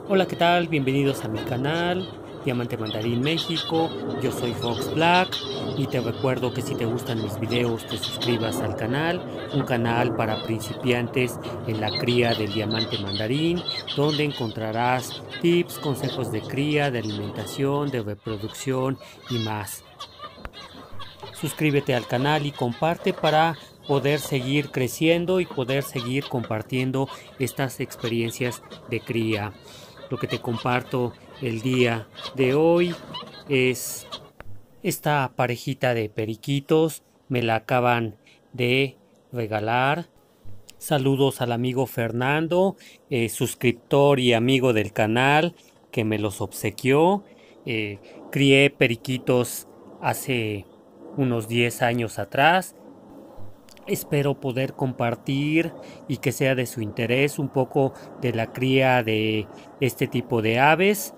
Hola, ¿qué tal? Bienvenidos a mi canal, Diamante Mandarín México. Yo soy Fox Black y te recuerdo que si te gustan mis videos te suscribas al canal, un canal para principiantes en la cría del diamante mandarín, donde encontrarás tips, consejos de cría, de alimentación, de reproducción y más. Suscríbete al canal y comparte para poder seguir creciendo y poder seguir compartiendo estas experiencias de cría. Lo que te comparto el día de hoy es esta parejita de periquitos. Me la acaban de regalar. Saludos al amigo Fernando, suscriptor y amigo del canal, que me los obsequió. Eh, Crié periquitos hace unos 10 años atrás. Espero poder compartir y que sea de su interés un poco de la cría de este tipo de aves.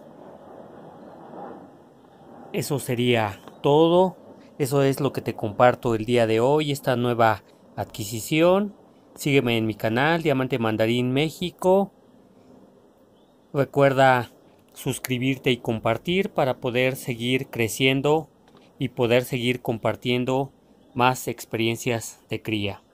Eso sería todo. Eso es lo que te comparto el día de hoy, esta nueva adquisición. Sígueme en mi canal, Diamante Mandarín México. Recuerda suscribirte y compartir para poder seguir creciendo y poder seguir compartiendo más experiencias de cría.